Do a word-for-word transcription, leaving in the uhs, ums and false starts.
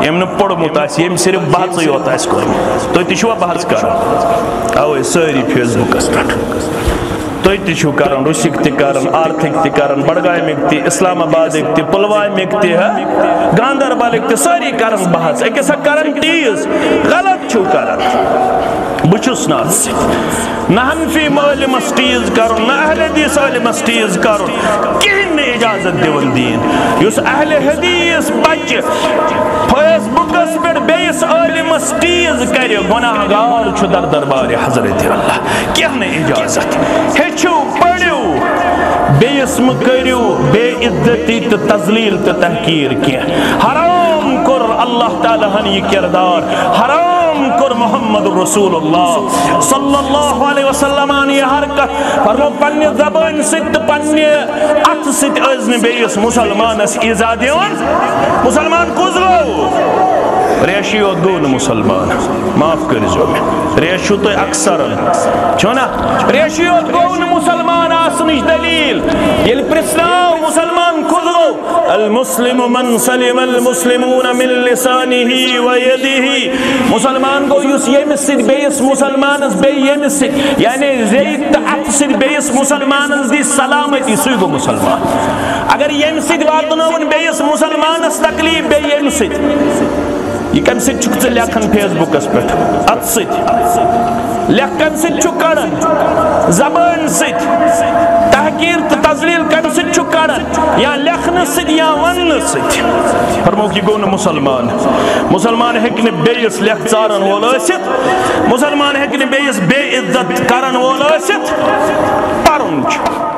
M نہ پوڑمت آسہِ M صرف بحثٕے یوت آسہِ کوٚرمُت تُہۍ تہِ چھُوا بحث کران اوے سٲری فیس بُکس پٮ۪ٹھ تُہۍ تہِ چھُو کران رُسِک تہِ کران آرتھٕکۍ تہِ کران بڈگامِکۍ تہِ اسلام آبادٕکۍ تہِ پُلوامِکۍ تہِ گاندربلٕکۍ تہِ سٲری کران بحث أکِس اکھ کران ٹیٖز غلط چھُو کران بہٕ چھُس نہٕ اَتھ سۭتۍ نہ حنفی عٲلمس ٹیٖز کرُن نہ اہل حدیث عٲلمس ٹیٖز کرُن کِہیٖنۍ نہٕ اجازت دِوان دیٖن یُس اہل حدیث بچہِ فیس بُکس پٮ۪ٹھ بیٚیِس عٲلمس ٹیٖز کرِ گۄناہ گار چھُ در دربارِ حضرت اللہ کیٚنٛہہ نہٕ اجازت ہیٚچھِو پٔرِو بیٚیِس مہٕ کٔرِو بے عزتی تہٕ تذلیٖل تہٕ تحقیٖر کیٚنٛہہ حرام کوٚر اللہ تعالیٰ ہن یہِ کردار حرام کوٚر محمد رسول اللہ صلی اللہ علیہ وسلم یہ حرکت فرمو پننہِ زبانہِ سۭتۍ تہٕ پننہِ اتھٕ سۭتۍ ٲسۍ نہٕ بیٚیِس مُسلمانس ایٖزا دِوان مُسلمان کُس گوٚو ریشی یوت گوٚو نہٕ مُسلمان معاف کٔرۍزیو مےٚ ریش چھُو تُہۍ اکثر چھُو نا ریشی یوت گوٚو نہٕ مُسلمان آسنٕچ دلیٖل ییٚلہِ پرٛژھناو مُسلمان کُس گوٚو المسلم من سلم المسلمون من لسانه ويده مسلمان گوٚو یُس ییٚمِس سۭتۍ بیٚیِس مُسلمانس بیٚیہِ ییٚمِس سۭتۍ یعنی زیٚیہِ تہٕ اتھٕ سۭتۍ بیٚیِس مُسلمانس دی سلامتی سُے گوٚو مُسلمان اگر ییٚمہِ سۭتۍ واتنٲوُن بیٚیِس مُسلمانس تکلیٖف بیٚیہِ ییٚمہِ سۭتۍ یہ کم سۭتۍ چھُکھ ژٕ لیکھان فیس بُکس پٮ۪ٹھ اتھٕ سۭتۍ لیکھ کم سۭتۍ چھُکھ کڑان زبٲنۍ سۭتۍ تحقیٖر تہٕ تذلیٖل کم سۭتۍ چھُکھ کڑان یا لیکھنہٕ سۭتۍ یا وننہٕ سۭتۍ فرموکھ یہِ گوٚو نہٕ مُسلمان مُسلمان ہیٚکہِ نہٕ بیٚیِس لیکھ ژارن وول ٲسِتھ مُسلمان ہیٚکہِ نہٕ بیٚیِس بے عزت کرن وول ٲسِتھ پرُن چھُ